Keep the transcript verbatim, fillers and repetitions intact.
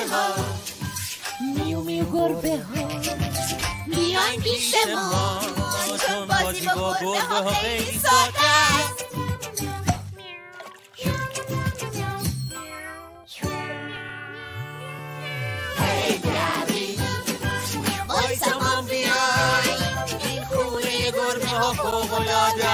ها، میو میو گربه ها بیاین پیش ما، چون بازی با گربه ها خیلی ساده است. هی گردی وایسا ما بیای، این خونه گربه ها فوق العاده